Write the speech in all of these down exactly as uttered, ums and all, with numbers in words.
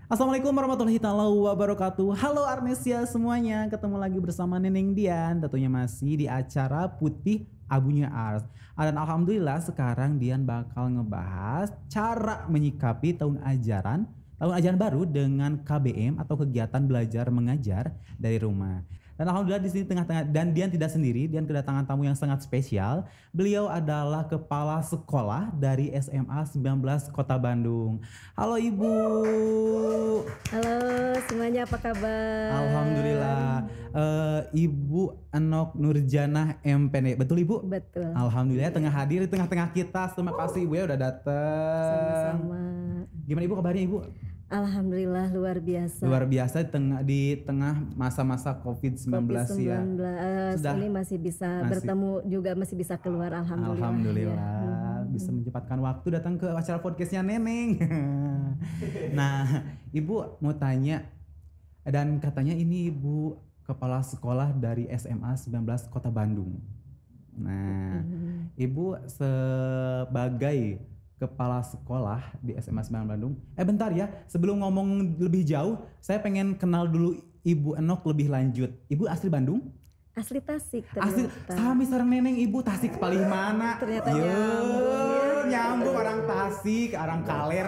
Assalamualaikum warahmatullahi taala wabarakatuh. Halo Arnesia semuanya, ketemu lagi bersama Neneng Dian. Tentunya masih di acara Putih Abunya Ars. Dan alhamdulillah sekarang Dian bakal ngebahas cara menyikapi tahun ajaran tahun ajaran baru dengan K B M atau kegiatan belajar mengajar dari rumah. Dan alhamdulillah di sini tengah-tengah dan Dian tidak sendiri, Dian kedatangan tamu yang sangat spesial. Beliau adalah kepala sekolah dari S M A sembilan belas Kota Bandung. Halo Ibu. Halo semuanya, apa kabar? Alhamdulillah. Uh, Ibu Enok Nurjanah M P N, betul Ibu? Betul. Alhamdulillah tengah hadir di tengah-tengah kita. Terima kasih Ibu ya udah datang. Sama-sama. Gimana Ibu kabarnya Ibu? Alhamdulillah luar biasa. Luar biasa di tengah di tengah masa-masa covid sembilan belas ya. Sudah ini masih bisa masih. bertemu juga masih bisa keluar, alhamdulillah. Alhamdulillah ya. Bisa menyempatkan waktu datang ke acara podcastnya Neneng. Nah, Ibu mau tanya, dan katanya ini Ibu kepala sekolah dari S M A sembilan belas Kota Bandung. Nah, hmm. Ibu sebagai kepala sekolah di S M A sembilan Bandung. Eh bentar ya, sebelum ngomong lebih jauh, saya pengen kenal dulu Ibu Enok lebih lanjut. Ibu asli Bandung? Asli Tasik ternyata. Asli, sami sareng Neneng Ibu, Tasik paling mana? Ternyata Yo, nyambung. Nyambung orang Tasik, orang Kaler.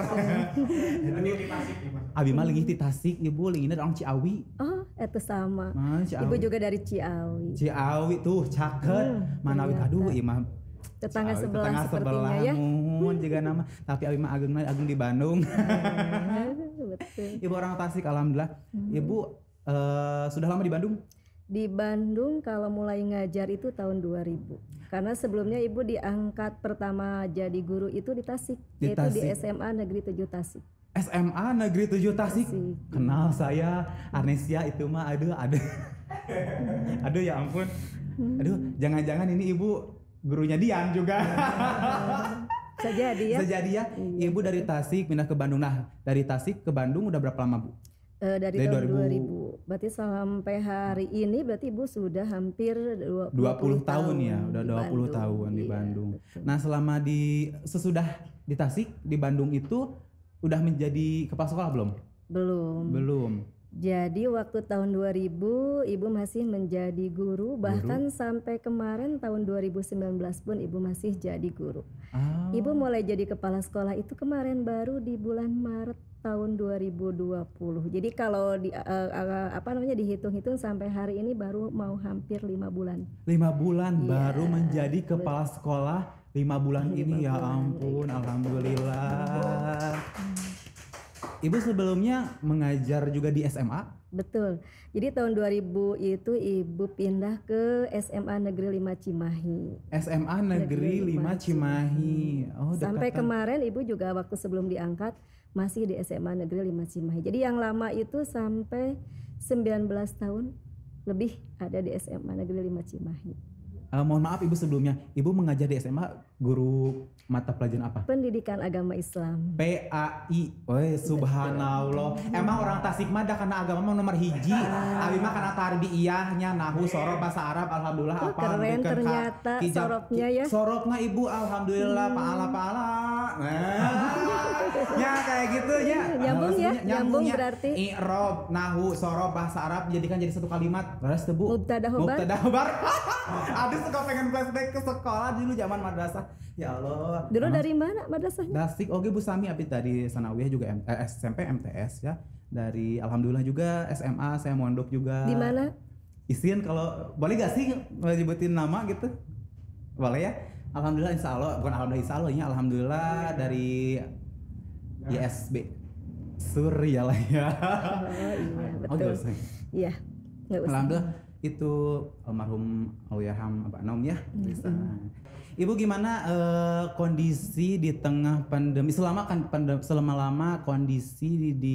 Abi mah leungit di Tasik, Ibu leungitna orang Ciawi. Oh, itu sama. Nah, Ibu juga dari Ciawi. Ciawi tuh, caket. Hmm, Manawi aduh ieu mah tetangga sebelah tetangga sepertinya sebelah, ya. Mohon juga nama. Tapi Abi mah ageng ageng di Bandung. Betul. Ibu orang Tasik, alhamdulillah. Hmm. Ibu uh, sudah lama di Bandung? Di Bandung kalau mulai ngajar itu tahun dua ribu. Karena sebelumnya Ibu diangkat pertama jadi guru itu di Tasik, di yaitu Tasik. Di S M A Negeri tujuh Tasik. S M A Negeri tujuh Tasik. Tasik. Kenal saya, Arnesia itu mah aduh ada. Aduh ya ampun. Aduh, jangan-jangan ini Ibu gurunya Dian juga. Sejadi ya. Sejadi ya. Ibu dari Tasik pindah ke Bandung. Nah, dari Tasik ke Bandung udah berapa lama, Bu? Uh, dari, dari tahun dua ribu. Berarti sampai hari ini berarti Ibu sudah hampir dua puluh tahun ya, udah dua puluh tahun di Bandung. Betul. Nah, selama di sesudah di Tasik di Bandung itu udah menjadi kepala sekolah belum? Belum. Belum. Jadi waktu tahun dua ribu Ibu masih menjadi guru, bahkan guru? Sampai kemarin tahun dua ribu sembilan belas pun Ibu masih jadi guru. Oh. Ibu mulai jadi kepala sekolah itu kemarin baru di bulan Maret tahun dua ribu dua puluh. Jadi kalau di uh, uh, apa namanya dihitung-hitung sampai hari ini baru mau hampir lima bulan. Lima bulan ya, baru menjadi kepala betul. Sekolah lima bulan lima ini bulan, ya ampun, iya. Alhamdulillah. Ibu sebelumnya mengajar juga di S M A? Betul. Jadi tahun dua ribu itu Ibu pindah ke S M A Negeri lima Cimahi. S M A Negeri, Negeri lima Cimahi. Oh, sampai kemarin Ibu juga waktu sebelum diangkat masih di S M A Negeri lima Cimahi. Jadi yang lama itu sampai sembilan belas tahun lebih ada di S M A Negeri lima Cimahi. Uh, mohon maaf Ibu sebelumnya, Ibu mengajar di S M A guru mata pelajaran apa? Pendidikan Agama Islam. P A I. Woi, subhanallah. Emang orang Tasik mah dah karena agama mah nomor hiji. Abi mah karena tarbiyahnya, nahu, sorop, bahasa Arab, alhamdulillah oh, apa keren ternyata kijab, soropnya ya. Soropnya Ibu alhamdulillah hmm. pahala-pahala. Nah. Ya kayak gitu ya. Nyambung ya, nyambung berarti. I'rob, nahu, sorop, bahasa Arab dijadikan jadi satu kalimat. Terus tebu. Mubtada khobar. Mubtada khobar. Aduh suka pengen flashback ke sekolah dulu zaman madrasah. Ya Allah. Dulu Anak, dari mana madrasahnya? Dasik, oke Bu Sami abis dari Sanawiyah juga M, eh, S M P M T S ya. Dari alhamdulillah juga S M A saya mondok juga. Di mana? Isin kalau boleh gak sih nyebutin nama gitu? Boleh ya? Alhamdulillah insya Allah, bukan alhamdulillah insya Allah ya, alhamdulillah dari I S B Surya lah ya. Oh iya betul. Oh, iya. Alhamdulillah itu almarhum Allahyarham Abah Nom ya. Bisa. Mm-hmm. Ibu gimana uh, kondisi di tengah pandemi selama kan pandemi, selama lama kondisi di, di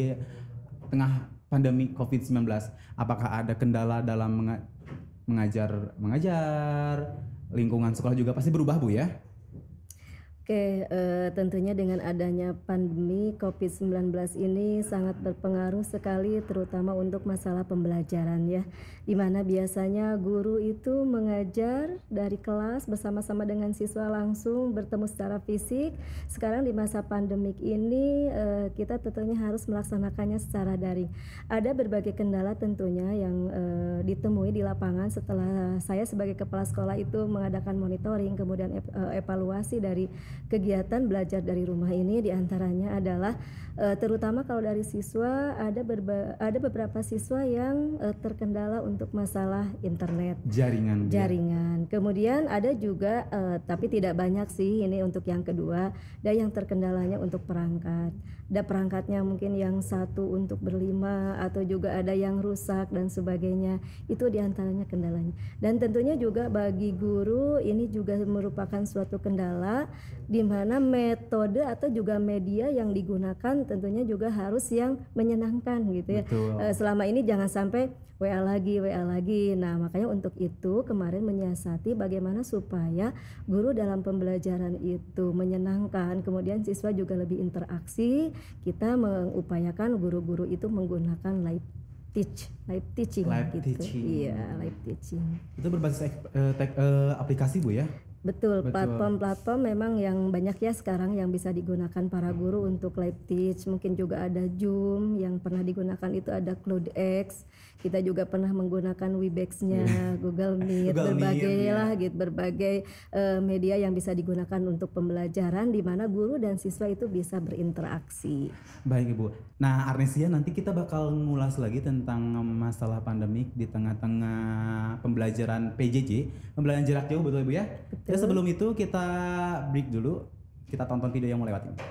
tengah pandemi covid sembilan belas, apakah ada kendala dalam menga- mengajar mengajar lingkungan sekolah juga pasti berubah Bu ya? Oke, uh, tentunya dengan adanya pandemi covid sembilan belas ini sangat berpengaruh sekali terutama untuk masalah pembelajaran ya. Di mana biasanya guru itu mengajar dari kelas bersama-sama dengan siswa langsung bertemu secara fisik. Sekarang di masa pandemik ini uh, kita tentunya harus melaksanakannya secara daring. Ada berbagai kendala tentunya yang uh, ditemui di lapangan setelah saya sebagai kepala sekolah itu mengadakan monitoring kemudian ep, uh, evaluasi dari kegiatan belajar dari rumah ini, diantaranya adalah uh, terutama kalau dari siswa ada berba, ada beberapa siswa yang uh, terkendala untuk masalah internet jaringan jaringan. Ya. Kemudian ada juga uh, tapi tidak banyak sih ini untuk yang kedua, ada yang terkendalanya untuk perangkat. Ada perangkatnya mungkin yang satu untuk berlima atau juga ada yang rusak dan sebagainya. Itu diantaranya kendalanya. Dan tentunya juga bagi guru ini juga merupakan suatu kendala di mana metode atau juga media yang digunakan tentunya juga harus yang menyenangkan gitu ya. Betul. Selama ini jangan sampai W A lagi, W A lagi. Nah, makanya untuk itu kemarin menyiasati bagaimana supaya guru dalam pembelajaran itu menyenangkan, kemudian siswa juga lebih interaksi. Kita mengupayakan guru-guru itu menggunakan live teach, live teaching live gitu. Teaching. Iya, live teaching. Itu berbasis uh, tek, uh, aplikasi Bu ya? Betul, platform-platform memang yang banyak ya sekarang yang bisa digunakan para guru untuk live teach. Mungkin juga ada Zoom yang pernah digunakan, itu ada CloudX. Kita juga pernah menggunakan Webex-nya, Google Meet, Google berbagai Meet, lah ya. gitu, berbagai uh, media yang bisa digunakan untuk pembelajaran di mana guru dan siswa itu bisa berinteraksi. Baik Ibu. Nah, Arnesia, nanti kita bakal ngulas lagi tentang masalah pandemik di tengah-tengah pembelajaran P J J, pembelajaran jarak jauh, betul Ibu ya? Betul. Ya, sebelum itu kita break dulu, kita tonton video yang mau lewat ini.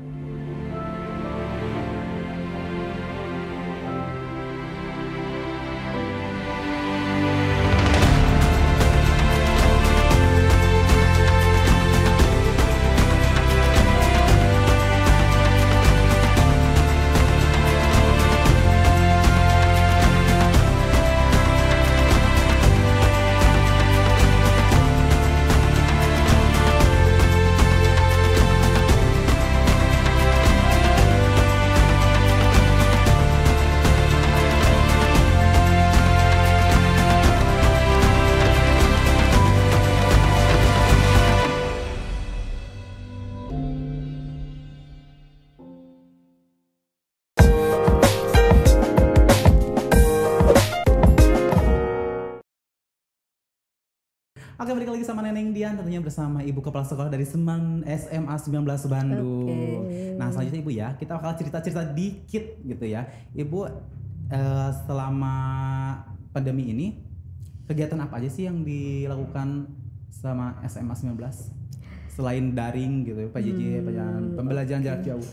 Oke, balik lagi sama Neneng Dian, tentunya bersama Ibu Kepala Sekolah dari Semang S M A sembilan belas Bandung. Okay. Nah, selanjutnya Ibu ya, kita bakal cerita-cerita dikit gitu ya. Ibu, eh, selama pandemi ini, kegiatan apa aja sih yang dilakukan sama S M A sembilan belas? Selain daring gitu, P J J, hmm, pembelajaran okay. jarak jauh.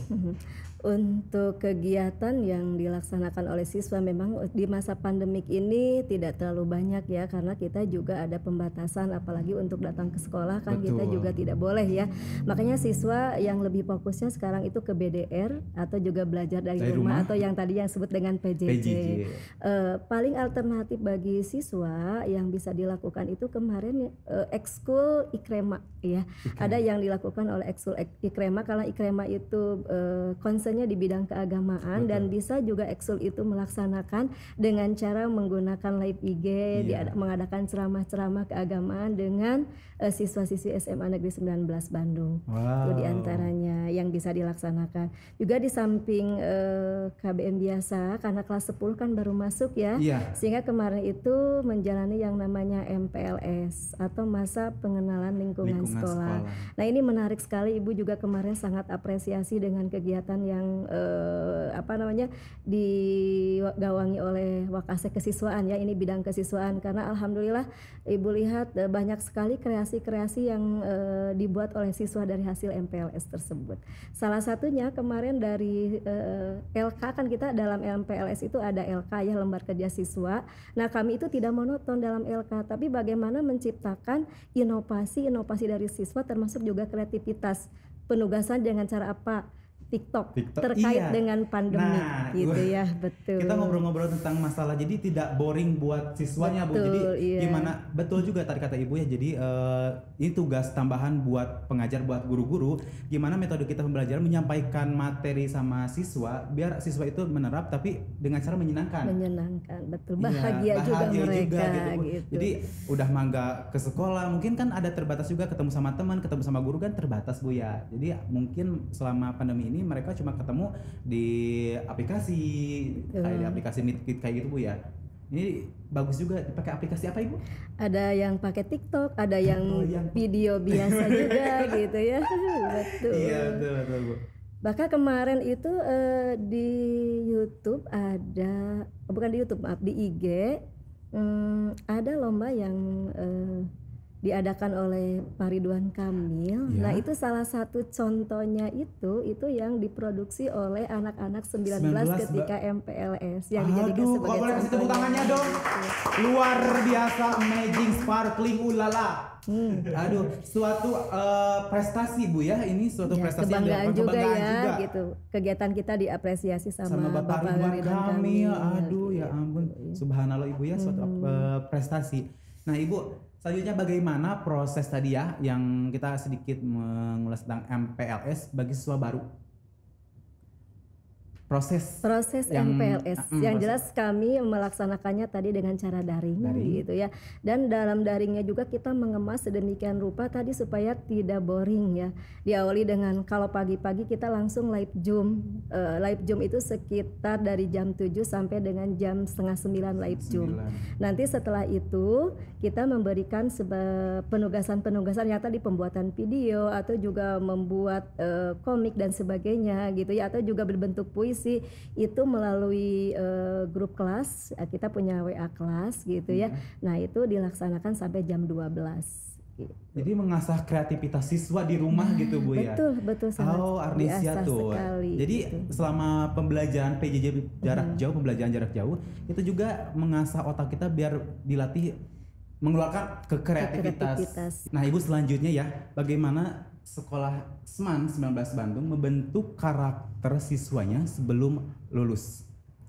Untuk kegiatan yang dilaksanakan oleh siswa memang di masa pandemik ini tidak terlalu banyak ya, karena kita juga ada pembatasan apalagi untuk datang ke sekolah kan. Betul. Kita juga tidak boleh ya. Makanya siswa yang lebih fokusnya sekarang itu ke B D R atau juga belajar dari, dari rumah, rumah atau yang tadi yang sebut dengan P J J. P J J. Uh, paling alternatif bagi siswa yang bisa dilakukan itu kemarin uh, ekskul Ikrema ya. Okay. Ada yang dilakukan oleh ekskul Ikrema, karena Ikrema itu uh, konsen di bidang keagamaan. Betul. Dan bisa juga ekskul itu melaksanakan dengan cara menggunakan live I G, yeah. mengadakan ceramah-ceramah keagamaan dengan uh, siswa-siswi S M A Negeri sembilan belas Bandung. Wow. Itu diantaranya yang bisa dilaksanakan. Juga di samping uh, K B M biasa, karena kelas sepuluh kan baru masuk ya, yeah. sehingga kemarin itu menjalani yang namanya M P L S atau masa pengenalan lingkungan, lingkungan sekolah. sekolah. Nah, ini menarik sekali. Ibu juga kemarin sangat apresiasi dengan kegiatan yang yang eh, apa namanya digawangi oleh Wakasek Kesiswaan ya, ini bidang kesiswaan, karena alhamdulillah Ibu lihat eh, banyak sekali kreasi-kreasi yang eh, dibuat oleh siswa dari hasil M P L S tersebut. Salah satunya kemarin dari eh, L K, kan kita dalam M P L S itu ada L K ya, lembar kerja siswa. Nah, kami itu tidak monoton dalam L K, tapi bagaimana menciptakan inovasi-inovasi dari siswa termasuk juga kreativitas. Penugasan dengan cara apa? TikTok, TikTok, terkait iya. dengan pandemi Nah, gitu gua- ya, betul. Kita ngobrol-ngobrol tentang masalah jadi tidak boring buat siswanya Bu. Jadi Betul, iya. gimana, betul juga tadi kata Ibu ya. Jadi eh, ini tugas tambahan buat pengajar, buat guru-guru. Gimana metode kita pembelajaran menyampaikan materi sama siswa biar siswa itu menerap tapi dengan cara menyenangkan. Menyenangkan, betul. Iya, Bahagia, juga bahagia mereka juga gitu, Bu. gitu. Jadi udah mangga ke sekolah, mungkin kan ada terbatas juga ketemu sama teman, ketemu sama guru kan terbatas Bu ya. Jadi mungkin selama pandemi ini mereka cuma ketemu di aplikasi, Betul. kayak di aplikasi Meet kayak gitu Bu ya. Ini bagus juga pakai aplikasi apa Ibu? Ada yang pakai TikTok, ada yang Oh, yang- video biasa juga gitu ya. Betul. Iya betul betul Bu. Bahkan kemarin itu eh, di YouTube ada, oh, bukan di YouTube, maaf, di I G hmm, ada lomba yang eh, diadakan oleh Pak Ridwan Kamil. Ya. Nah, itu salah satu contohnya itu itu yang diproduksi oleh anak-anak sembilan belas sembilan belas, ketika M P L S yang dijadikan Aduh, sebagai boleh kasih tepuk contohnya. tangannya dong. Luar biasa, amazing, sparkling, ulala. Hmm. Aduh, suatu eh, prestasi Bu ya. Ini suatu Ya, prestasi kebanggaan yang juga kebanggaan ya juga. gitu. Kegiatan kita diapresiasi sama, sama Bapak Ridwan Ridwan Kamil. Aduh gitu. ya ampun, subhanallah Ibu ya, suatu Hmm. eh, prestasi. Nah Ibu, selanjutnya bagaimana proses tadi ya yang kita sedikit mengulas tentang M P L S bagi siswa baru? Proses Proses yang- M P L S mm, yang proses- jelas kami melaksanakannya tadi dengan cara daring, Daring. gitu ya. Dan dalam daringnya juga kita mengemas sedemikian rupa tadi supaya tidak boring ya. Diawali dengan kalau pagi-pagi kita langsung live Zoom. Eh, live Zoom itu sekitar dari jam tujuh sampai dengan jam setengah sembilan live Zoom. sembilan. Nanti setelah itu kita memberikan seba- penugasan-penugasan yang tadi pembuatan video atau juga membuat eh, komik dan sebagainya gitu ya, atau juga berbentuk puisi itu melalui eh, grup kelas. Eh, kita punya W A kelas gitu ya. Nah, itu dilaksanakan sampai jam dua belas gitu. Jadi mengasah kreativitas siswa di rumah gitu Bu ya. Betul, betul, sangat Oh, Arnesia diasah tuh. sekali, Jadi gitu. selama pembelajaran P J J jarak jauh, pembelajaran jarak jauh, itu juga mengasah otak kita biar dilatih mengeluarkan ke kreativitas. Kreativitas. Nah, Ibu selanjutnya ya, bagaimana Sekolah Seman sembilan belas Bandung membentuk karakter siswanya sebelum lulus?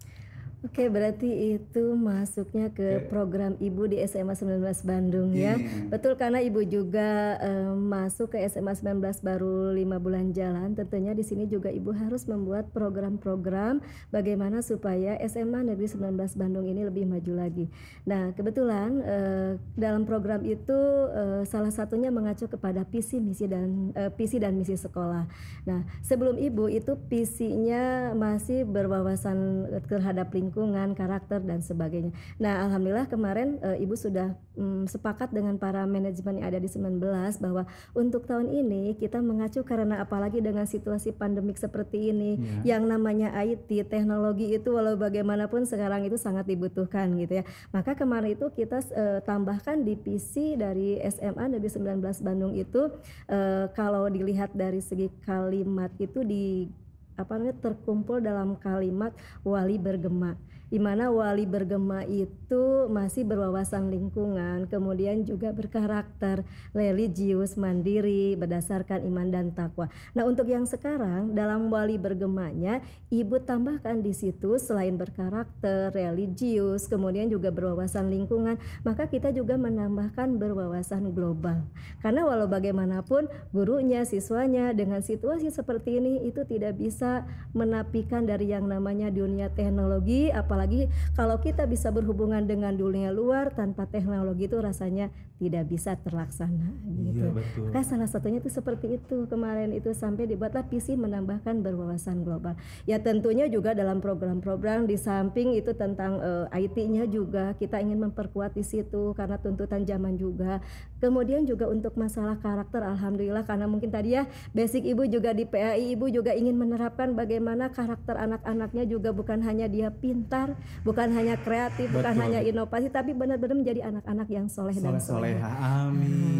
Oke, berarti itu masuknya ke Oke. program Ibu di S M A sembilan belas Bandung ya. Iya. Betul, karena Ibu juga eh, masuk ke S M A sembilan belas baru lima bulan jalan. Tentunya di sini juga Ibu harus membuat program-program bagaimana supaya S M A Negeri sembilan belas Bandung ini lebih maju lagi. Nah, kebetulan eh, dalam program itu eh, salah satunya mengacu kepada visi misi dan eh, visi dan misi sekolah. Nah, sebelum Ibu itu visinya masih berwawasan terhadap lingkungan, karakter dan sebagainya. Nah, alhamdulillah kemarin e, Ibu sudah mm, sepakat dengan para manajemen yang ada di sembilan belas bahwa untuk tahun ini kita mengacu, karena apalagi dengan situasi pandemik seperti ini, Ya. yang namanya I T, teknologi itu walau bagaimanapun sekarang itu sangat dibutuhkan gitu ya. Maka kemarin itu kita e, tambahkan di visi dari S M A Negeri sembilan belas Bandung itu e, kalau dilihat dari segi kalimat itu di apa namanya terkumpul dalam kalimat wali bergema, di mana wali bergema itu masih berwawasan lingkungan, kemudian juga berkarakter, religius, mandiri, berdasarkan iman dan takwa. Nah, untuk yang sekarang dalam wali bergemanya, Ibu tambahkan di situ selain berkarakter, religius, kemudian juga berwawasan lingkungan, maka kita juga menambahkan berwawasan global. Karena walau bagaimanapun gurunya, siswanya dengan situasi seperti ini itu tidak bisa menapikan dari yang namanya dunia teknologi, apalagi kalau kita bisa berhubungan dengan dunia luar tanpa teknologi itu rasanya tidak bisa terlaksana gitu. Iya, betul. Maka salah satunya itu seperti itu kemarin itu sampai dibuatlah visi menambahkan berwawasan global. Ya tentunya juga dalam program-program di samping itu tentang uh, I T-nya juga kita ingin memperkuat di situ karena tuntutan zaman juga. Kemudian juga untuk masalah karakter, alhamdulillah karena mungkin tadi ya basic Ibu juga di P A I, Ibu juga ingin menerapkan bagaimana karakter anak-anaknya juga bukan hanya dia pintar, bukan hanya kreatif, bukan Betul. hanya inovasi, tapi benar-benar menjadi anak-anak yang soleh dan Soleh soleh. soleha, amin.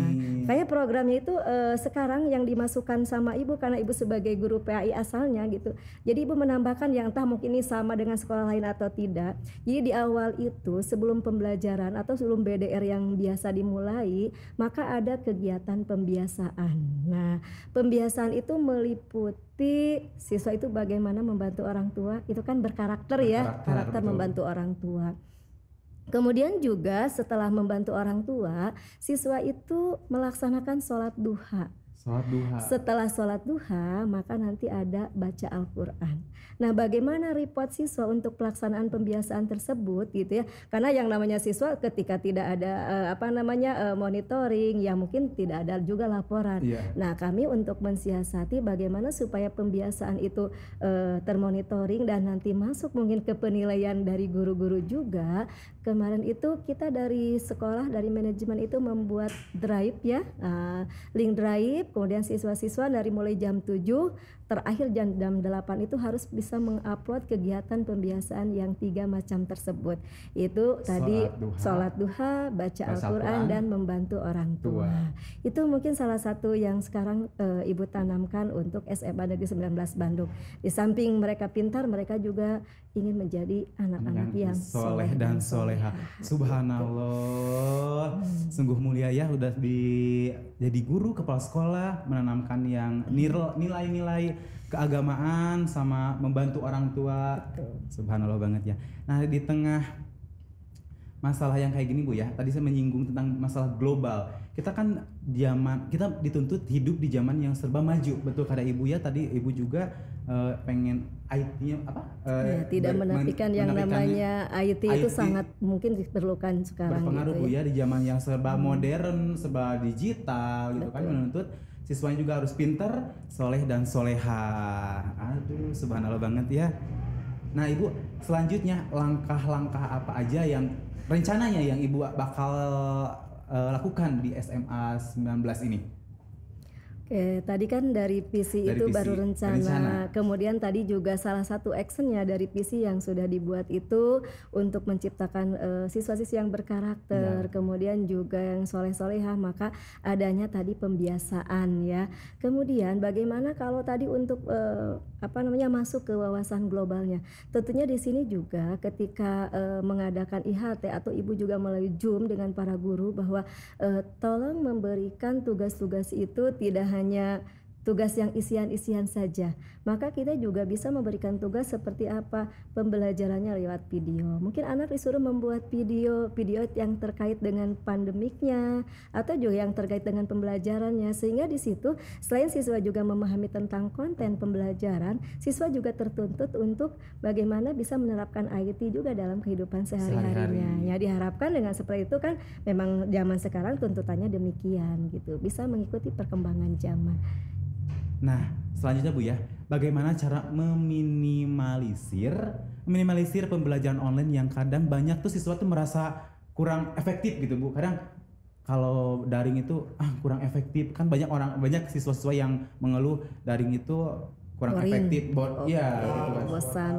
Kayak programnya itu uh, sekarang yang dimasukkan sama ibu karena ibu sebagai guru P A I asalnya gitu. Jadi ibu menambahkan yang entah mungkin ini sama dengan sekolah lain atau tidak. Jadi di awal itu sebelum pembelajaran atau sebelum B D R yang biasa dimulai, maka ada kegiatan pembiasaan. Nah, pembiasaan itu meliputi siswa itu bagaimana membantu orang tua, itu kan berkarakter ya, karakter, karakter membantu orang tua. Kemudian juga setelah membantu orang tua, siswa itu melaksanakan sholat duha. Sholat duha. Setelah sholat duha, maka nanti ada baca Al-Quran. Nah, bagaimana report siswa untuk pelaksanaan pembiasaan tersebut gitu ya? Karena yang namanya siswa ketika tidak ada uh, apa namanya uh, monitoring, ya mungkin tidak ada juga laporan. Yeah. Nah, kami untuk mensiasati bagaimana supaya pembiasaan itu uh, termonitoring dan nanti masuk mungkin ke penilaian dari guru-guru juga. Kemarin itu kita dari sekolah, dari manajemen itu membuat drive ya, uh, link drive. Kemudian siswa-siswa dari mulai jam tujuh terakhir jam, jam delapan itu harus bisa mengupload kegiatan pembiasaan yang tiga macam tersebut. Itu sholat tadi duha, sholat duha, baca Al-Quran dan membantu orang tua. tua. Itu mungkin salah satu yang sekarang e, Ibu tanamkan untuk S M A Negeri sembilan belas Bandung. Di samping mereka pintar, mereka juga ingin menjadi anak-anak yang, yang soleh dan soleha. Subhanallah, hmm. sungguh mulia ya, udah di jadi guru kepala sekolah, menanamkan yang nilai-nilai keagamaan sama membantu orang tua. Betul. Subhanallah banget ya. Nah, di tengah masalah yang kayak gini Bu ya, tadi saya menyinggung tentang masalah global. Kita kan zaman, kita dituntut hidup di zaman yang serba maju. Betul kata Ibu ya, tadi Ibu juga uh, pengen I T-nya apa? Uh, ya, tidak ber, menafikan men, yang namanya I T, I T itu sangat mungkin diperlukan sekarang. Berpengaruh gitu Bu ya, di zaman yang serba hmm. modern, serba digital gitu. Betul. Kan menuntut siswanya juga harus pinter, soleh dan soleha. Aduh, subhanallah banget ya. Nah Ibu, selanjutnya langkah-langkah apa aja yang rencananya yang Ibu bakal uh, lakukan di S M A sembilan belas ini? Oke, tadi kan dari visi dari itu visi, baru rencana. rencana. Kemudian tadi juga salah satu actionnya dari visi yang sudah dibuat itu untuk menciptakan uh, siswa-siswa yang berkarakter, ya. Kemudian juga yang soleh-solehah, maka adanya tadi pembiasaan ya. Kemudian bagaimana kalau tadi untuk uh, apa namanya masuk ke wawasan globalnya? Tentunya di sini juga ketika uh, mengadakan I H T atau Ibu juga melalui Zoom dengan para guru bahwa uh, tolong memberikan tugas-tugas itu tidak hanya tugas yang isian-isian saja, maka kita juga bisa memberikan tugas seperti apa pembelajarannya lewat video. Mungkin anak disuruh membuat video video yang terkait dengan pandemiknya atau juga yang terkait dengan pembelajarannya, sehingga di situ selain siswa juga memahami tentang konten pembelajaran, siswa juga tertuntut untuk bagaimana bisa menerapkan I T juga dalam kehidupan sehari-harinya. Ya, diharapkan dengan seperti itu kan memang zaman sekarang tuntutannya demikian gitu, bisa mengikuti perkembangan zaman. Nah, selanjutnya Bu ya, bagaimana cara meminimalisir meminimalisir pembelajaran online yang kadang banyak tuh siswa tuh merasa kurang efektif gitu Bu. Kadang kalau daring itu ah kurang efektif, kan banyak orang banyak siswa-siswa yang mengeluh daring itu kurang Boring. efektif, bo- okay. ya gitu kan. Bosan.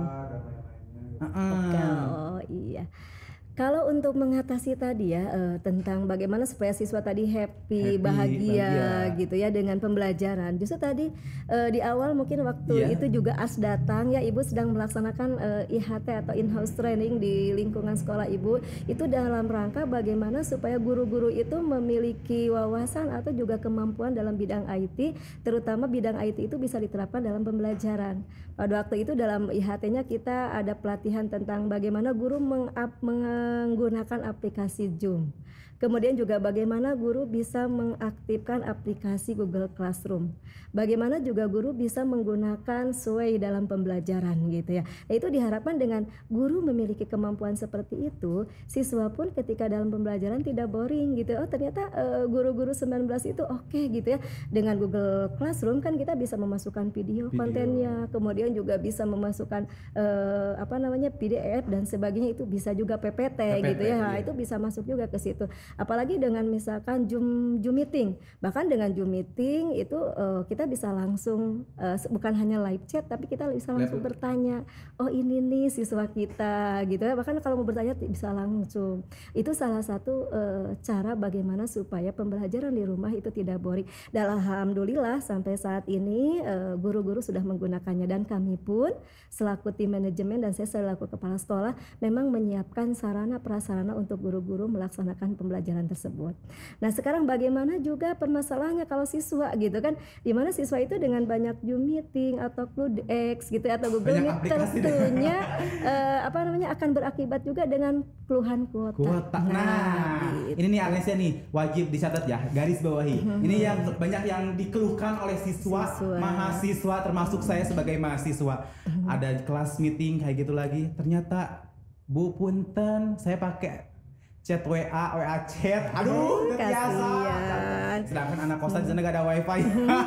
Uh -uh. Oh iya. Kalau untuk mengatasi tadi ya uh, tentang bagaimana supaya siswa tadi happy, happy bahagia, bahagia gitu ya dengan pembelajaran. Justru tadi uh, di awal mungkin waktu yeah. itu juga A S datang ya, Ibu sedang melaksanakan uh, I H T atau in-house training di lingkungan sekolah Ibu. Itu dalam rangka bagaimana supaya guru-guru itu memiliki wawasan atau juga kemampuan dalam bidang I T, terutama bidang I T itu bisa diterapkan dalam pembelajaran. Pada waktu itu dalam I H T-nya kita ada pelatihan tentang bagaimana guru meng-up meng menggunakan aplikasi Zoom. Kemudian juga bagaimana guru bisa mengaktifkan aplikasi Google Classroom. Bagaimana juga guru bisa menggunakan Sway dalam pembelajaran gitu ya. Nah, itu diharapkan dengan guru memiliki kemampuan seperti itu, siswa pun ketika dalam pembelajaran tidak boring gitu. Oh, ternyata uh, guru-guru sembilan belas itu oke okay, gitu ya. Dengan Google Classroom kan kita bisa memasukkan video, video. kontennya, kemudian juga bisa memasukkan uh, apa namanya P D F dan sebagainya, itu bisa juga P P T, P P T gitu ya. Nah, iya. Itu bisa masuk juga ke situ. Apalagi dengan misalkan Zoom Zoom meeting. Bahkan dengan Zoom meeting itu uh, kita bisa langsung uh, bukan hanya live chat tapi kita bisa langsung Live. bertanya, oh ini nih siswa kita gitu ya. Bahkan kalau mau bertanya bisa langsung. Itu salah satu uh, cara bagaimana supaya pembelajaran di rumah itu tidak boring. Dan alhamdulillah sampai saat ini uh, guru-guru sudah menggunakannya, dan kami pun selaku tim manajemen dan saya selaku kepala sekolah memang menyiapkan sarana prasarana untuk guru-guru melaksanakan pembelajaran tersebut. Nah sekarang bagaimana juga permasalahannya kalau siswa gitu kan, dimana siswa itu dengan banyak Zoom meeting atau CloudX gitu atau Google Banyak Meet tentunya uh, apa namanya akan berakibat juga dengan keluhan kuota. Kuota. Nah, nah gitu. Ini nih Agnesia nih wajib dicatat ya, garis bawahi. Mm-hmm. Ini yang banyak yang dikeluhkan oleh siswa, siswa. mahasiswa termasuk saya sebagai mahasiswa. Mm-hmm. Ada kelas meeting kayak gitu lagi. Ternyata Bu punten saya pakai chat W A, W A chat. Aduh, biasa. Sedangkan anak kosan di sana gak ada wifi.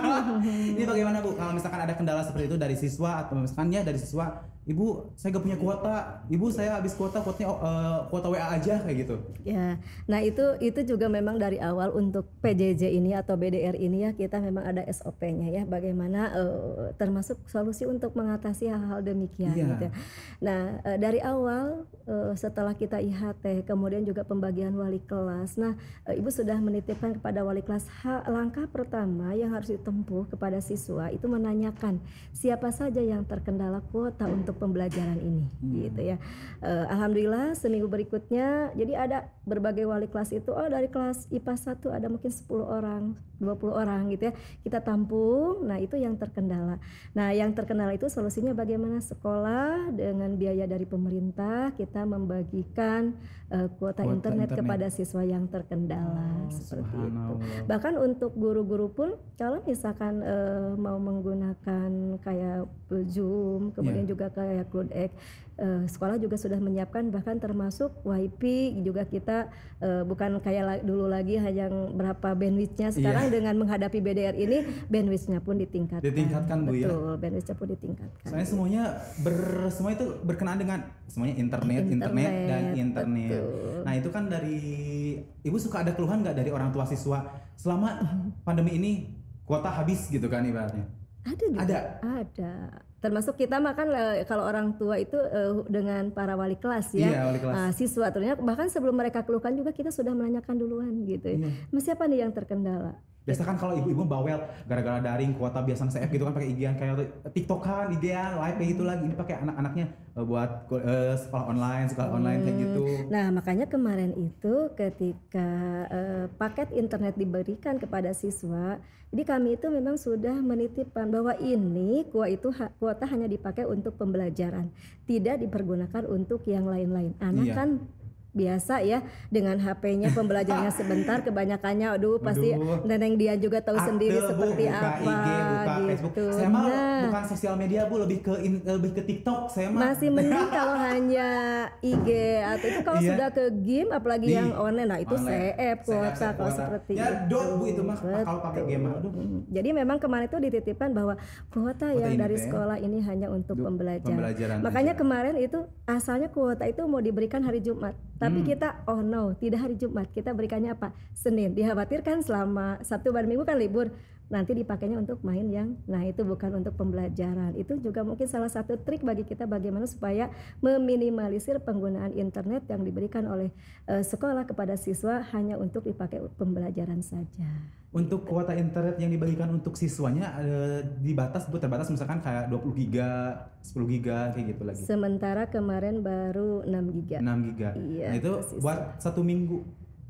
Ini bagaimana Bu? Kalau misalkan ada kendala seperti itu dari siswa atau misalkan ya dari siswa, Ibu, saya gak punya kuota. Ibu, saya habis kuota, kuotanya uh, kuota W A aja kayak gitu. Ya, nah itu itu juga memang dari awal untuk P J J ini atau B D R ini ya kita memang ada S O P-nya ya, bagaimana uh, termasuk solusi untuk mengatasi hal-hal demikian. Iya. Gitu. Nah uh, dari awal uh, setelah kita I H T, kemudian juga pembagian wali kelas. Nah, uh, Ibu sudah menitipkan kepada wali kelas ha, langkah pertama yang harus ditempuh kepada siswa itu menanyakan siapa saja yang terkendala kuota untuk pembelajaran ini, hmm. gitu ya. Uh, Alhamdulillah seminggu berikutnya, jadi ada berbagai wali kelas itu, oh dari kelas I P A satu ada mungkin sepuluh orang, dua puluh orang gitu ya, kita tampung. Nah itu yang terkendala. Nah yang terkendala itu solusinya bagaimana sekolah dengan biaya dari pemerintah kita membagikan uh, kuota, kuota internet, internet kepada siswa yang terkendala, oh, seperti itu. Bahkan untuk guru-guru pun kalau misalkan uh, mau menggunakan kayak Zoom, kemudian yeah. juga kayak CloudX, uh, sekolah juga sudah menyiapkan bahkan termasuk WiFi juga kita uh, bukan kayak la- dulu lagi hanya berapa bandwidthnya, sekarang yeah. dengan menghadapi B D R ini bandwidthnya pun ditingkatkan. Ditingkatkan Bu ya. Betul, bandwidthnya pun ditingkatkan. Soalnya semuanya ber semua itu berkenaan dengan semuanya internet, internet, internet dan internet. Betul. Nah itu kan dari Ibu suka ada keluhan nggak dari orang tua siswa selama pandemi ini kuota habis gitu kan ibaratnya? Ada juga. Ada. Ada. Termasuk kita makan kalau orang tua itu uh, dengan para wali kelas ya, iya, wali kelas. Uh, siswa ternyata bahkan sebelum mereka keluhkan juga kita sudah menanyakan duluan gitu. Iya. Mas siapa nih yang terkendala? Biasa kan kalau ibu-ibu bawel gara-gara daring kuota biasa C F gitu kan pakai I G-an kayak TikTokan, I G-an, live kayak gitu lagi. Ini pakai anak-anaknya uh, buat uh, sekolah online, sekolah hmm. online kayak gitu. Nah, makanya kemarin itu ketika uh, paket internet diberikan kepada siswa, jadi kami itu memang sudah menitipkan bahwa ini kuota itu kuota hanya dipakai untuk pembelajaran, tidak dipergunakan untuk yang lain-lain. Anak iya. kan biasa ya dengan H P-nya pembelajarannya sebentar, kebanyakannya aduh pasti Neneng dia juga tahu Akte, sendiri bu, seperti buka apa I G, buka gitu. Facebook. Saya mah nah, bukan sosial media Bu, lebih ke in, lebih ke TikTok. Saya mah masih mending kalau hanya I G atau itu kalau iya. sudah ke game apalagi Di, yang online, nah itu C F kuota kalau seperti ya, itu. Ya Bu itu mah kalau pakai game aduh. Jadi memang kemarin itu dititipkan bahwa kuota, kuota yang ini, dari sekolah ini hanya untuk pembelajaran. pembelajaran Makanya aja. Kemarin itu asalnya kuota itu mau diberikan hari Jumat. Tapi hmm. kita oh no, tidak hari Jumat, kita berikannya apa? Senin. Dikhawatirkan selama Sabtu dan Minggu kan libur, nanti dipakainya untuk main yang, nah itu bukan untuk pembelajaran. Itu juga mungkin salah satu trik bagi kita bagaimana supaya meminimalisir penggunaan internet yang diberikan oleh uh, sekolah kepada siswa hanya untuk dipakai pembelajaran saja. Untuk kuota internet yang dibagikan untuk siswanya uh, dibatas, terbatas misalkan kayak dua puluh giga, sepuluh giga kayak gitu lagi. Sementara kemarin baru enam giga. enam giga. Iya, nah itu buat satu minggu.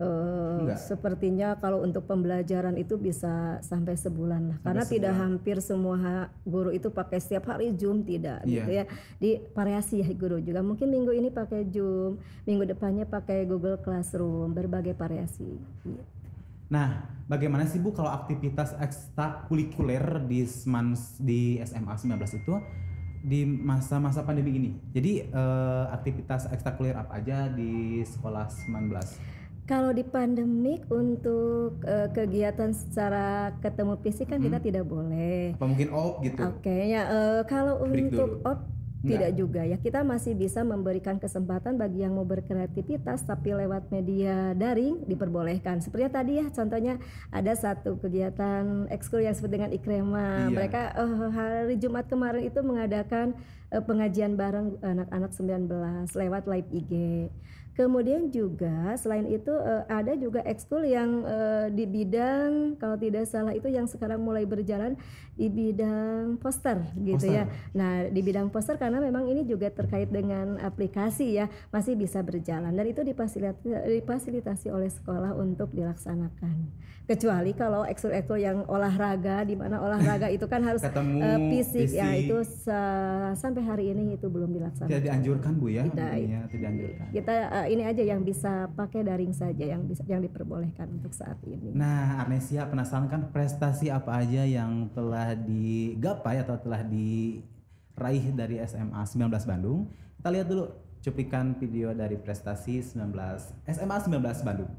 Uh, sepertinya kalau untuk pembelajaran itu bisa sampai sebulan lah, sampai karena sebulan. Tidak hampir semua guru itu pakai setiap hari Zoom, tidak yeah. gitu ya. Di variasi ya guru juga, mungkin minggu ini pakai Zoom, minggu depannya pakai Google Classroom, berbagai variasi. Gitu. Nah, bagaimana sih Bu kalau aktivitas ekstrakurikuler di Smans di S M A sembilan belas itu di masa-masa pandemi ini? Jadi uh, aktivitas ekstrakurikuler apa aja di sekolah sembilan belas? Kalau di pandemik untuk uh, kegiatan secara ketemu fisik kan hmm. kita tidak boleh. Apa mungkin off gitu? Oke okay, ya uh, kalau Break untuk dulu. off Tidak juga ya, kita masih bisa memberikan kesempatan bagi yang mau berkreativitas tapi lewat media daring diperbolehkan. Seperti tadi ya, contohnya ada satu kegiatan ekskul yang disebut dengan Ikrema. Iya. Mereka uh, hari Jumat kemarin itu mengadakan uh, pengajian bareng anak-anak sembilan belas lewat live I G. Kemudian juga selain itu uh, ada juga ekskul yang uh, di bidang, kalau tidak salah itu yang sekarang mulai berjalan di bidang poster gitu poster. ya. Nah di bidang poster karena memang ini juga terkait dengan aplikasi ya, masih bisa berjalan dan itu difasilitasi, difasilitasi oleh sekolah untuk dilaksanakan. Kecuali kalau ekskul-ekskul yang olahraga, di mana olahraga itu kan harus Ketemu, uh, fisik, fisik ya itu uh, sampai hari ini itu belum dilaksanakan. Tidak dianjurkan Bu ya? Tidak, ya, tidak dianjurkan. Kita uh, ini aja yang bisa pakai daring saja, yang bisa yang diperbolehkan untuk saat ini. Nah, Arnesia penasaran kan prestasi apa aja yang telah digapai atau telah diraih dari S M A sembilan belas Bandung. Kita lihat dulu cuplikan video dari prestasi sembilan belas S M A sembilan belas Bandung.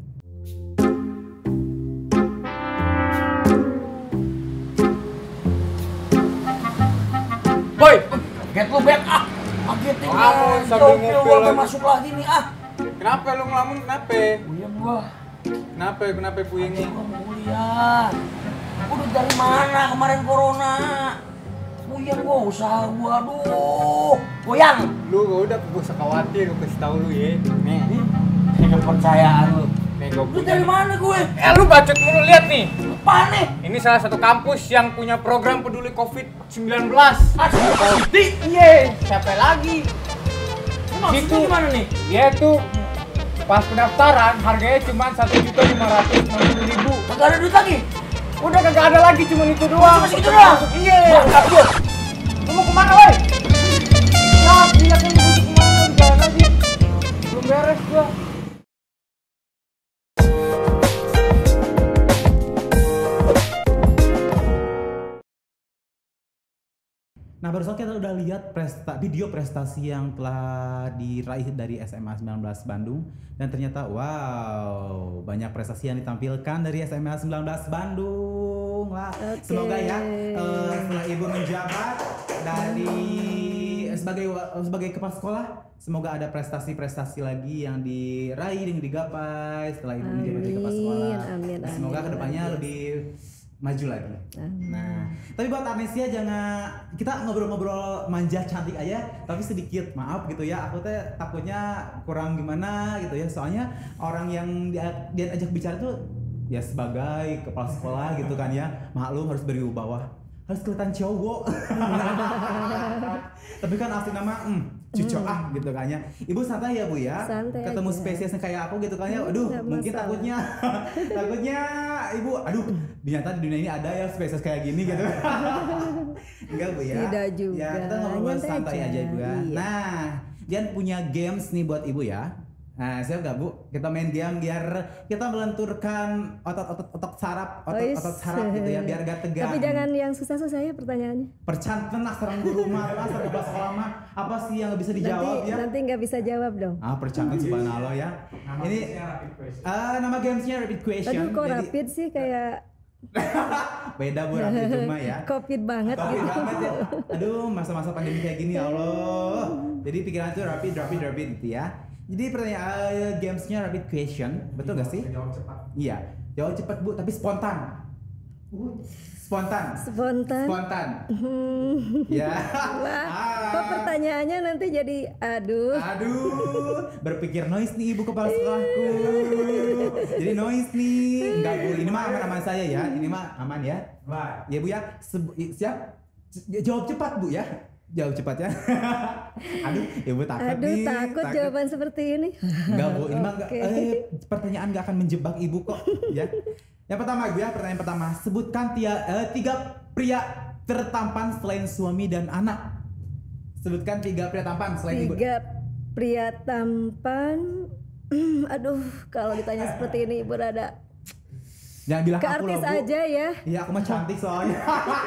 Boy, get lu back ah. Kagetin kamu sambil ngopi lagi. Masuk lagi nih ah. Kenapa lu ngelamun? Kenapa? Puyeng gua. Kenapa? Kenapa puyengnya? Gua mau kuliah. Udah dari mana kemarin corona? Puyeng gua usaha gua, aduh. Goyang. Lu udah gak usah khawatir, lu kasih tau lu ya. Nih. Ini kepercayaan lu. Nih gua Lu dari mana gue? Eh lu bacot dulu, lihat nih. Apaan nih? Ini salah satu kampus yang punya program peduli covid sembilan belas. Asli. Iya, siapa lagi? Maksudnya gimana nih? Dia tuh pas pendaftaran harganya cuma satu juta lima ratus enam puluh ribu. Kagak ada duit lagi? Udah kagak ada lagi, cuma itu doang. Cuma segitu doang? Iya. Mantap gua. Lu mau kemana woi? Nah, dia kan mau kemana? Jalan lagi. Belum beres gua. Nah barusan kita udah lihat presta, video prestasi yang telah diraih dari S M A sembilan belas Bandung. Dan ternyata wow, banyak prestasi yang ditampilkan dari S M A sembilan belas Bandung. Wah, okay. Semoga ya uh, setelah Ibu menjabat dari sebagai sebagai kepala sekolah, semoga ada prestasi-prestasi lagi yang diraih, yang digapai setelah Ibu menjabat dari kepala sekolah. Amin, nah, semoga amin, kedepannya amin. lebih maju lagi. Amin. Nah, tapi buat Arnesia jangan kita ngobrol-ngobrol manja cantik aja, tapi sedikit maaf gitu ya. Aku teh takutnya kurang gimana gitu ya. Soalnya orang yang dia, dia ajak bicara tuh ya sebagai kepala sekolah gitu kan ya. Maklum harus berwibawa, harus kelihatan cowok. Tapi kan asli nama hmm, cucok hmm. ah gitu kan ya. Ibu santai ya Bu ya. Santai ketemu aja. spesiesnya kayak aku gitu kan ya. Aduh, Nggak mungkin masalah. takutnya takutnya Ibu aduh ternyata di dunia ini ada ya spesies kayak gini gitu. Enggak Bu ya. Tidak juga. Ya, kita ngobrol Nyantai santai aja, aja, Bu ya. iya. Nah, Dian punya games nih buat Ibu ya. Nah, siap gak Bu? Kita main game biar kita melenturkan otot-otot otot saraf, otot-otot saraf gitu ya, biar gak tegang. Tapi jangan yang susah-susah ya pertanyaannya. Percanten lah serang guru mah, serang kelas sekolah mah. Apa sih yang bisa dijawab nanti, ya? Nanti nggak bisa jawab dong. Ah, percanten subhanallah ya. Nama Ini uh, nama gamesnya rapid question. Aduh kok Jadi- rapid sih kayak Beda Bu rapid cuma ya. covid banget Covid gitu. banget ya. Aduh, masa-masa pandemi kayak gini ya Allah. Jadi pikiran itu rapid, rapid, rapid gitu ya. Jadi pertanyaan uh, gamesnya rapid question, betul gak sih? Jawab cepat. Iya, jawab cepat Bu, tapi spontan. Spontan. Spontan. Spontan. Ya. Wah, Ah. kok pertanyaannya nanti jadi aduh. Aduh, berpikir noise nih Ibu kepala sekolahku. Jadi noise nih. Enggak Bu, ini mah aman-aman saya ya. Ini mah aman ya. Baik. Ya Bu ya. Seb- siap? J- Jawab cepat Bu ya. Jawab cepat ya. Aduh, Ibu takut Aduh nih. takut jawaban seperti ini. Enggak Bu, ini mah enggak, Oke. eh, pertanyaan enggak akan menjebak Ibu kok ya. Yang pertama Ibu ya, pertanyaan pertama. Sebutkan tia, eh, tiga pria tertampan selain suami dan anak. Sebutkan tiga pria tampan selain Ibu. Tiga pria tampan. Aduh, kalau ditanya seperti ini Ibu rada Jangan bilang ke aku artis loh Bu. aja ya. Iya, aku mah cantik soalnya.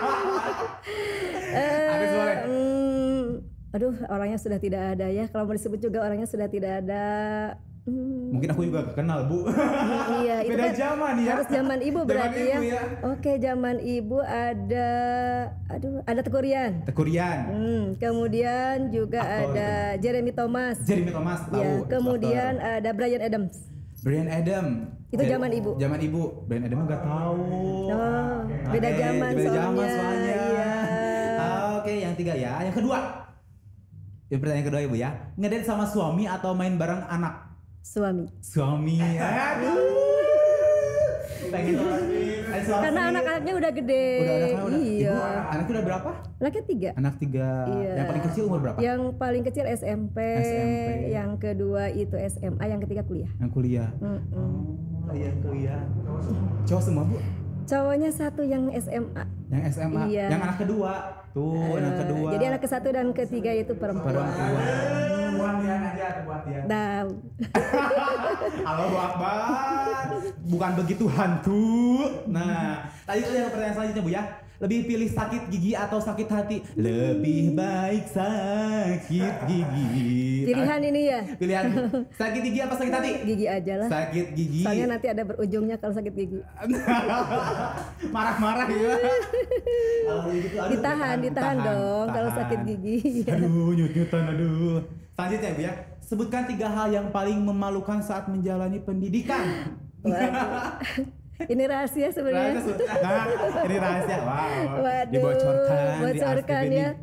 Eh, Artis boleh. hmm, aduh, orangnya sudah tidak ada ya. Kalau mau disebut juga orangnya sudah tidak ada. Hmm. Mungkin aku juga gak kenal, Bu. Iya, itu beda kan zaman ya. Harus zaman ibu berarti zaman ibu, ya. ya. Oke, zaman ibu ada, aduh, ada Teuku Ryan. Teuku Ryan. Hmm, kemudian juga Aktor ada itu. Jeremy Thomas. Jeremy Thomas tahu. Ya, kemudian aktor. ada Bryan Adams. Bryan Adams. Itu J- zaman ibu. Zaman ibu. Bryan Adams nggak tahu. Oh, beda Oke, zaman beda soalnya. zaman soalnya. Iya. Ah, Oke, yang tiga ya. Yang kedua. Yang pertanyaan kedua ibu ya. Ngedate sama suami atau main bareng anak? Suami. Suami. Aduh. Pengen eh, suami. Karena anak-anaknya udah gede. Udah ada kan udah. Iya. Ibu anaknya udah berapa? Anaknya tiga. Anak tiga. Iya. Yang paling kecil umur berapa? Yang paling kecil S M P, S M P. yang kedua itu S M A, yang ketiga kuliah. Yang kuliah. Mm-mm. Oh, yang kuliah. Cowok semua, Bu? Cowoknya satu yang S M A. Yang S M A. Iya. Yang anak kedua. Tuh, anak Eh, kedua. Jadi anak ke satu dan ketiga itu perempuan. perempuan. Perempuan aja, perempuan. Nah, Allahu Akbar. Bukan begitu hantu. Nah, tadi itu yang pertanyaan selanjutnya, Bu ya. Lebih pilih sakit gigi atau sakit hati? Lebih baik sakit gigi. pilihan ini ya. Pilihan sakit gigi apa sakit hati? Gigi aja lah. Sakit gigi. Soalnya nanti ada berujungnya kalau sakit gigi. Marah-marah ya. Kalau gitu, aduh, Ditahan, ditahan dong kalau tahan. sakit gigi. Aduh, nyut-nyutan aduh. Selanjutnya Bu ya. Sebutkan tiga hal yang paling memalukan saat menjalani pendidikan. Waduh. Ini rahasia sebenarnya. Rahasia, nah, ini rahasia. Wow. Waduh, Dibocorkan, bocorkan di ya.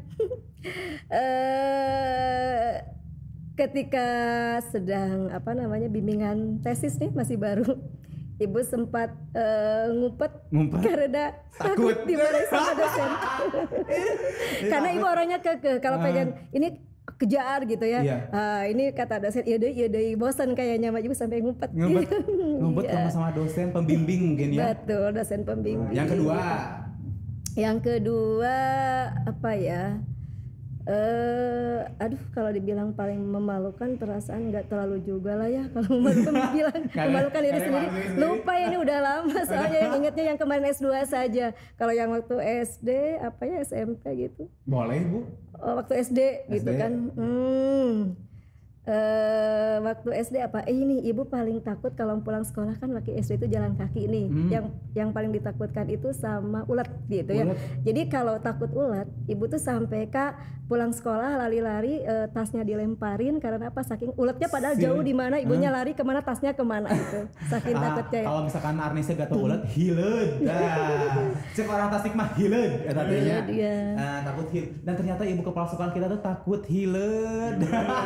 Eh, ketika sedang apa namanya bimbingan tesis nih masih baru, ibu sempat eh, ngumpet, Ngumpet? karena Takut. takut dimarahin sama dosen. Karena ibu orangnya kekeh kalau pengen ini kejar gitu ya. Iya. Ah, ini kata dosen, iya deh, iya deh, bosan kayaknya sama ibu sampai ngumpet. Ngumpet, ngumpet Iya. sama sama dosen pembimbing mungkin ya. Betul, dosen pembimbing. Yang kedua, Yang kedua apa ya? Eh, aduh kalau dibilang paling memalukan perasaan nggak terlalu juga lah ya kalau memalukan bilang Nggak ada- memalukan diri nggak ada sendiri. malu sendiri. Lupa ini udah lama soalnya yang ingetnya yang kemarin S dua saja. Kalau yang waktu S D apa ya S M P gitu. boleh Bu? Oh, waktu S D, gitu S D. kan. Hmm. Eh, waktu S D apa? Eh, ini ibu paling takut kalau pulang sekolah kan laki S D itu jalan kaki nih. Hmm. Yang yang paling ditakutkan itu sama ulat gitu ya. Ulet. Jadi kalau takut ulat, ibu tuh sampai Kak pulang sekolah lari-lari eh, tasnya dilemparin karena apa? Saking ulatnya padahal Si- jauh di mana, ibunya lari kemana tasnya kemana itu. Saking Ah, takutnya. ya. kalau misalkan Arnisnya gak tau ulet, hileud. Nah, cek orang Tasik mah hileud eta teh nya. Hileud, iya. Nah, takut hileud. Dan ternyata ibu kepala sekolah kita tuh takut hileud.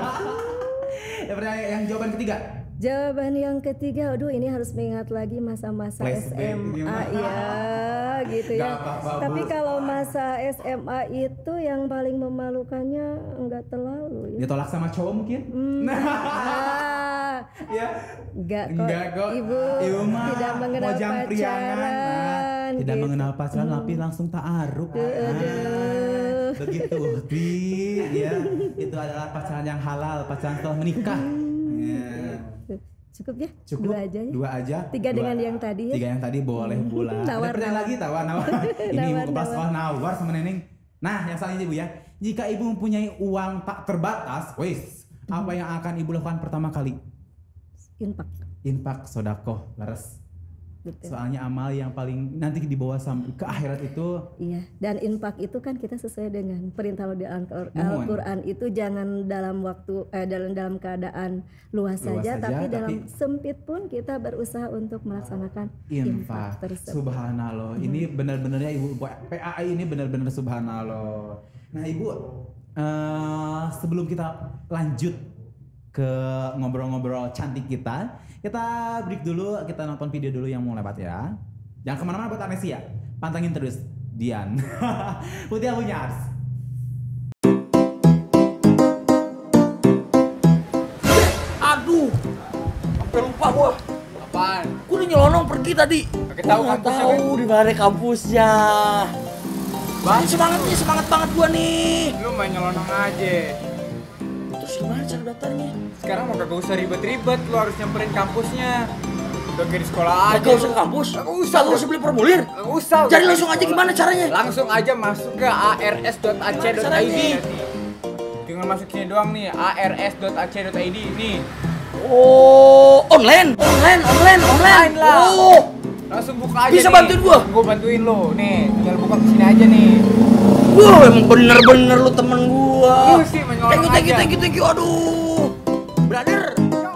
Ya, pertanyaan yang jawaban ketiga. Jawaban yang ketiga, aduh ini harus mengingat lagi masa-masa S Flashback M gitu. A ya, gitu Nggak ya. apa-apa, Bu. Tapi kalau masa S M A itu yang paling memalukannya enggak terlalu ya. Ditolak sama cowok mungkin? Hmm. Ah, Ya. enggak kok. Enggak kok. Ibu, Ibu mah tidak mengenal mojang priangan. Nah, pacaran. tidak gitu. mengenal pacaran tapi langsung ta'aruf. Aduh. Begitu Uhti, ya. Itu adalah pacaran yang halal, pacaran setelah menikah. Ya. Cukup ya? Cukup Dua aja ya. Dua aja. Tiga Dua. dengan yang tadi ya. Tiga yang tadi boleh bulan. Ada Nawar, pertanyaan nawar. lagi tawa nawar. Ini Nawar, ibu kepala nawar. sekolah nawar sama neneng. Nah, yang selanjutnya ibu ya. Jika ibu mempunyai uang tak terbatas, wis, apa yang akan ibu lakukan pertama kali? Infak. Infak sodakoh, laras. Gitu. Soalnya amal yang paling nanti dibawa sampai ke akhirat itu Iya, dan infak itu kan kita sesuai dengan perintah Allah di Al- Mohon. Al-Qur'an itu jangan dalam waktu eh, dalam dalam keadaan luas, Luas saja, saja, tapi dalam tapi- sempit pun kita berusaha untuk melaksanakan infak infak. tersebut. Subhanallah. Ini benar-benarnya ibu P A I ini benar-benar subhanallah. Nah, ibu eh, sebelum kita lanjut ke ngobrol-ngobrol cantik kita, kita break dulu, kita nonton video dulu yang mau lewat ya. Jangan kemana-mana buat Anesia, pantengin terus Dian. Putih punya Ars. Aduh, sampai lupa gua. Apaan? Gua udah nyelonong pergi tadi. Pakai Gua tahu nggak kampusnya, tahu di mana kampusnya. Bang, semangat nih, semangat banget gua nih. Lu main nyelonong aja. Terus gimana cara daftarnya? Sekarang mau kagak usah ribet-ribet, lu harus nyamperin kampusnya. Udah kayak di sekolah aja. Kagak usah ke kampus. Kagak usah. Kagak usah beli formulir. Kagak usah. udah Jadi kayak langsung di aja sekolah. gimana caranya? Langsung aja masuk ke a r s dot a c dot i d. Caranya? Tinggal masuk sini doang nih, a r s dot a c dot i d nih. Oh, online, online, online, online lah. Oh, Langsung buka aja. bisa nih. bantuin gua? Gua bantuin lo. Nih, tinggal buka kesini aja nih. Wah, emang bener-bener lu temen gua. Lu sih menyolong Thank you, thank you, aja. thank you, thank you. Aduh, brother.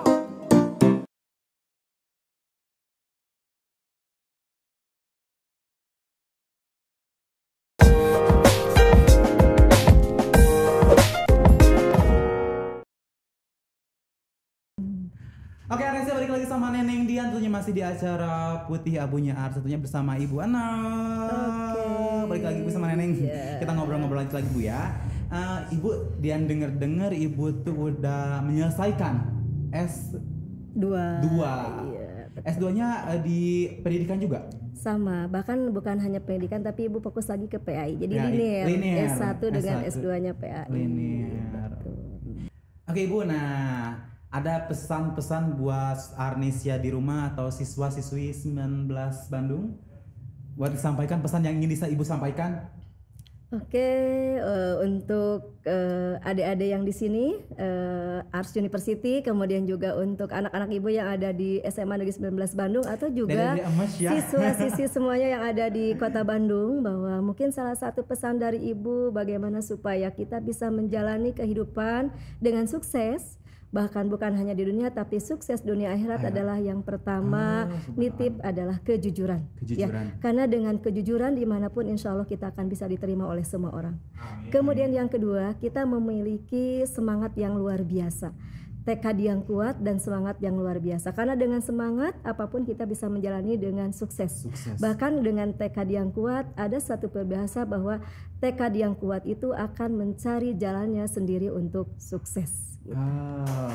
Oke, Arnesia balik lagi sama Neneng Dian, tentunya masih di acara Putih Abunya Ars, tentunya bersama Ibu Ana. Oke. Balik lagi bersama Neneng. Iya. Kita ngobrol-ngobrol lagi lagi Bu ya. Eh, Ibu Dian denger-denger Ibu tuh udah menyelesaikan S Dua. dua. Iya, betul. S dua-nya eh, di pendidikan juga? Sama, bahkan bukan hanya pendidikan tapi Ibu fokus lagi ke P A I. Jadi P A I. linear, Linear. S satu dengan S satu. S dua-nya P A I. Linear. Betul. Oke Ibu, nah ada pesan-pesan buat Arnesia di rumah atau siswa-siswi sembilan belas Bandung buat disampaikan pesan yang ingin bisa Ibu sampaikan? Oke, eh, untuk eh, adik-adik yang di sini, eh, Ars University, kemudian juga untuk anak-anak Ibu yang ada di S M A Negeri sembilan belas Bandung atau juga Dede emas ya. siswa-siswi semuanya yang ada di Kota Bandung, bahwa mungkin salah satu pesan dari Ibu bagaimana supaya kita bisa menjalani kehidupan dengan sukses. Bahkan bukan hanya di dunia tapi sukses dunia akhirat Akhirat. adalah yang pertama, Oh, subhanallah. nitip adalah kejujuran. Kejujuran. Ya, karena dengan kejujuran dimanapun insya Allah kita akan bisa diterima oleh semua orang. Kemudian yang kedua, kita memiliki semangat yang luar biasa, tekad yang kuat dan semangat yang luar biasa. Karena dengan semangat apapun kita bisa menjalani dengan sukses. Sukses. Bahkan dengan tekad yang kuat, ada satu peribahasa bahwa tekad yang kuat itu akan mencari jalannya sendiri untuk sukses. Ah.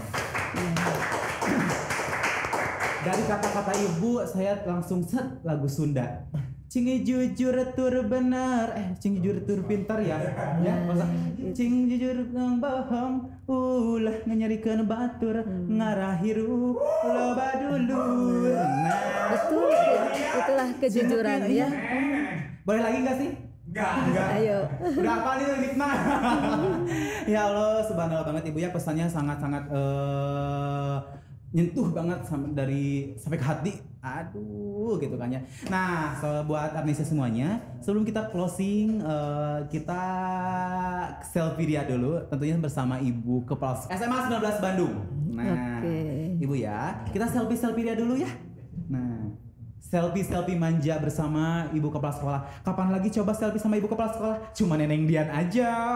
Dari kata-kata Ibu saya langsung set lagu Sunda. Cing jujur tur benar, eh cing jujur tur pintar ya, ya masa cing jujur ngang bohong, ulah nyarikeun batur, ngarahi rup loba dulu. Nah, Betul, itulah kejujuran ya. boleh lagi nggak sih? Ayo. Udah apa nih Nikma? Ya Allah, subhanallah banget Ibu ya, pesannya sangat-sangat eh, nyentuh banget sampai dari sampai ke hati. Aduh, gitu kan ya. Nah, so, buat Arnesia semuanya, sebelum kita closing eh, kita selfie dia dulu, tentunya bersama Ibu Kepala S M A sembilan belas Bandung. Nah, Oke. Ibu ya, kita selfie-selfie dia dulu ya. Nah, selfie-selfie manja bersama Ibu Kepala Sekolah. Kapan lagi coba selfie sama Ibu Kepala Sekolah? Cuma Neneng Dian aja.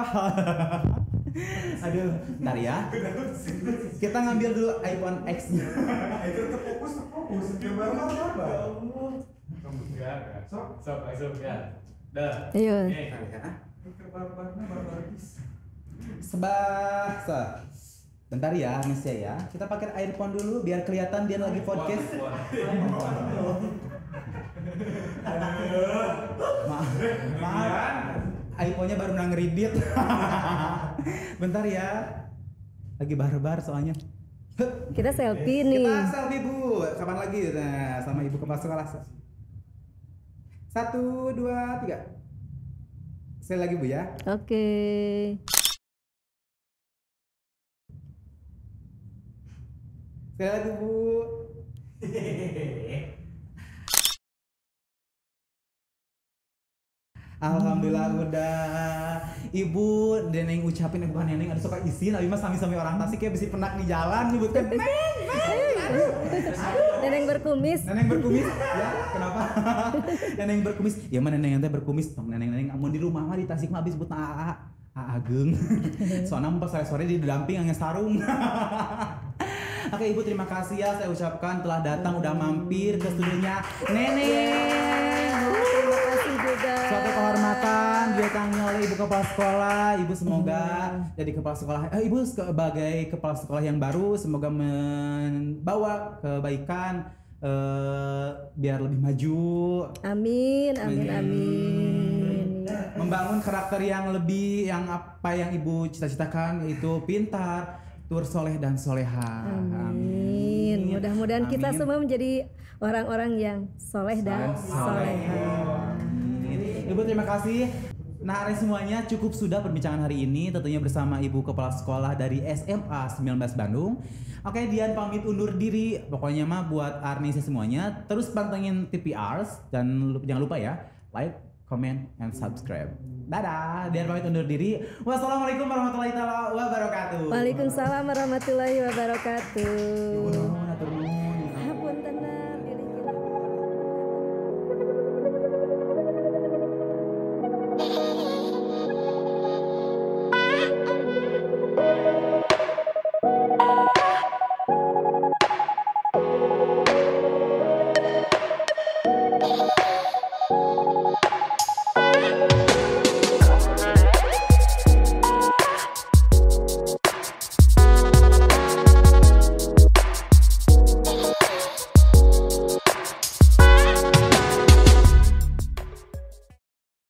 Aduh, ntar ya. Kita ngambil dulu iPhone X-nya. Itu terfokus terfokus dia baru apa? Sok, sok, sok ya. Dah. Ayo. Kebarbarnya barbaris. Sebab, se. Bentar ya, Arnesia ya. Kita pakai earphone dulu biar kelihatan dia lagi podcast. Maaf, maaf. iPhone-nya baru nang ngeridit. Bentar ya. Lagi barbar soalnya. Kita selfie nih. Kita selfie Bu. Kapan lagi? Nah, sama Ibu Kepala Sekolah. Satu, dua, tiga. Sekali lagi Bu ya. Oke. Sekali lagi Bu. Alhamdulillah udah. Ibu Neneng ucapin, eh, bukan Neneng, ada suka isin, tapi mas sami-sami orang Tasik ya bisa penak di jalan nyebutkan Neng. Neneng berkumis. Neneng berkumis, ya kenapa? Neneng berkumis, ya mana Neneng teh berkumis, tong Neneng Neneng amun di rumah mah di Tasik mah abis sebut A A A Ageng. Soalnya pas sore-sore di damping angin sarung. Oke Ibu, terima kasih ya saya ucapkan telah datang, udah mampir ke studionya Neneng. Terima kasih juga. Suatu kehormatan didatangi oleh Ibu Kepala Sekolah. Ibu semoga jadi kepala sekolah. Eh, Ibu sebagai kepala sekolah yang baru semoga membawa kebaikan eh, biar lebih maju. Amin, amin, amin. Membangun karakter yang lebih, yang apa yang Ibu cita-citakan, yaitu pintar, tur soleh dan soleha. Amin. Mudah-mudahan kita Amin. semua menjadi orang-orang yang soleh dan soleha. Amin. Ibu terima kasih. Nah, hari semuanya cukup sudah perbincangan hari ini tentunya bersama Ibu Kepala Sekolah dari S M A sembilan belas Bandung. Oke, Dian pamit undur diri. Pokoknya mah buat Arnisa semuanya terus pantengin T P Ars dan jangan lupa ya like, comment, and subscribe. Dadah, Dian pamit undur diri. Wassalamualaikum warahmatullahi wabarakatuh. Waalaikumsalam warahmatullahi wabarakatuh. Nuhun, nuhun, atur nuhun.